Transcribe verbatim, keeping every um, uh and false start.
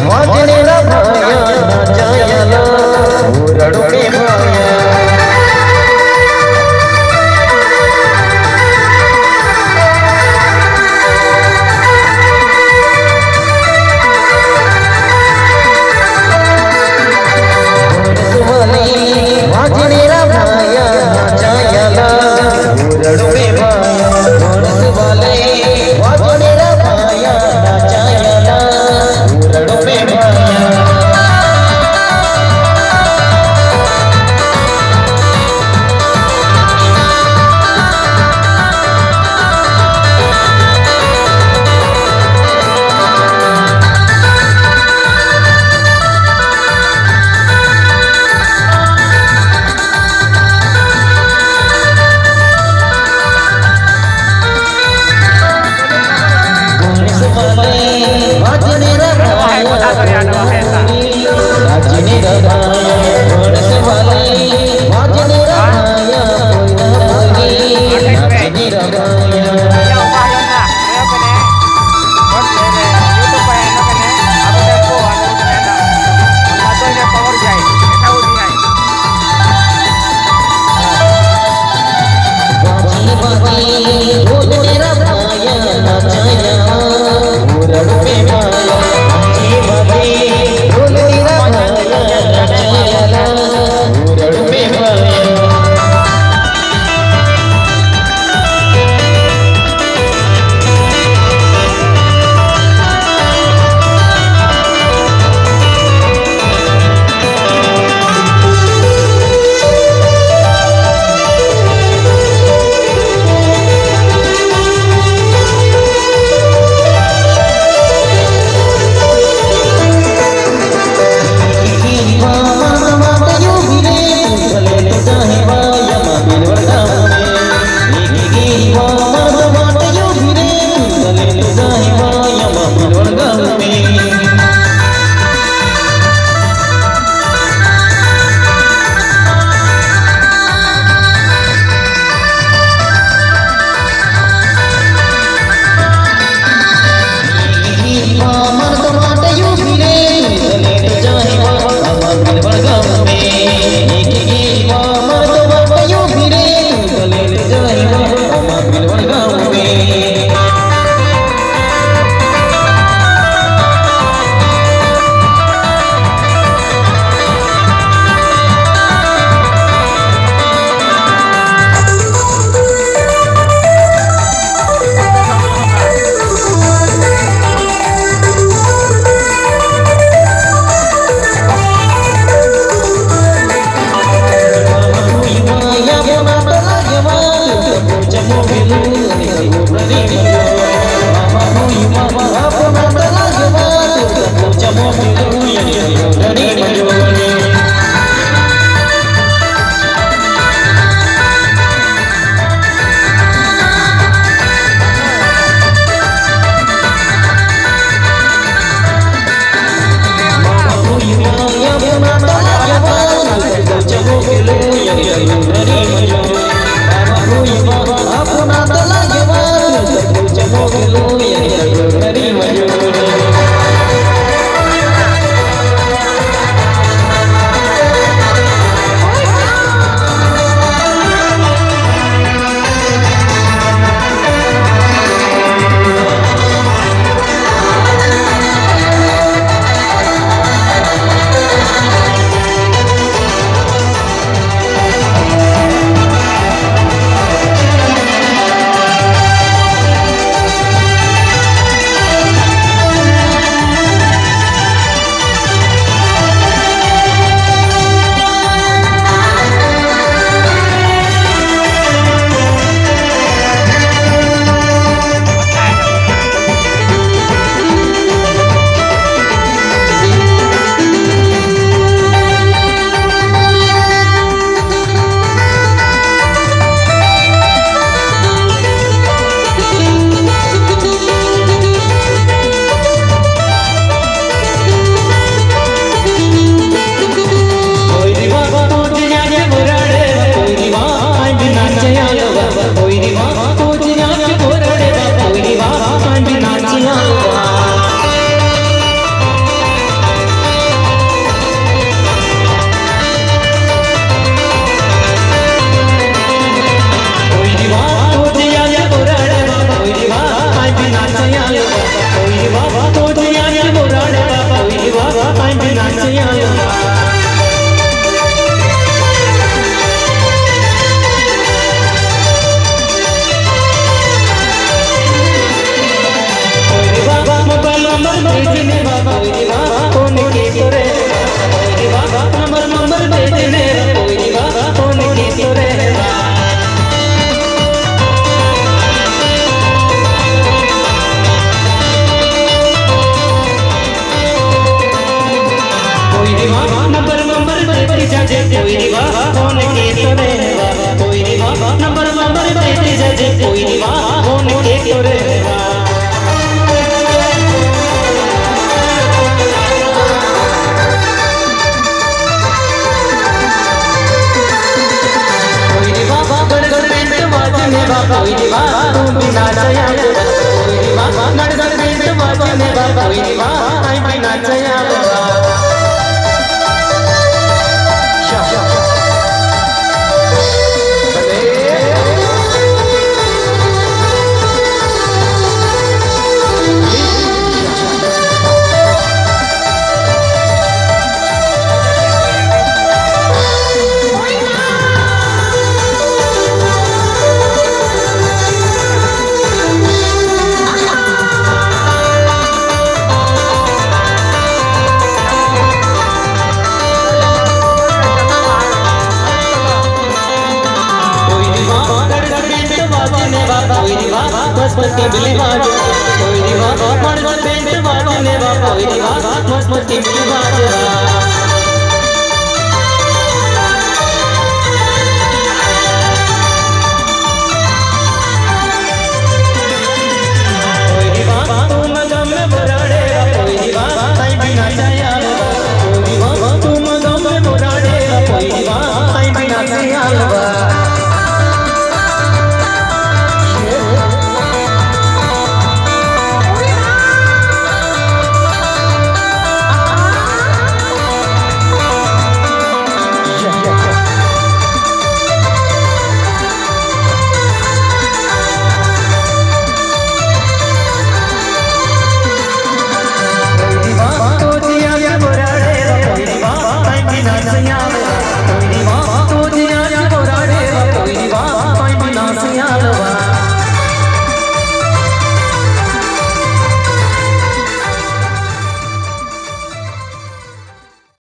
वाजने रा भाया नाचायला उरडू के भाया वाजने रा भाया नाचायला उरडू के भाया घोड़स वाले वाजने रा भाया नाचायला उरडू के भाया वाजने रा भाया वाजने रा भाया घोड़स वाले वाजने रा भाया वाजने रा भाया जे कोई दिवा होने के तोरे कोई दिवा गड़ गड़ पेंट वाजने बा कोई दिवा तू बिना चया कोई दिवा गड़ गड़ पेंट वाजने बा कोई दिवा आई बिना चया कोई दिवा मस्त मस्ती बिली बाज कोई दिवा मड़ गड़ पेंट वाजने बा कोई दिवा मस्त मस्ती बिली बाज कोई दिवा तुम गम में बुराड़े कोई दिवा आई बिना चया कोई दिवा तुम गम में बुराड़े कोई दिवा आई बिना चया Señor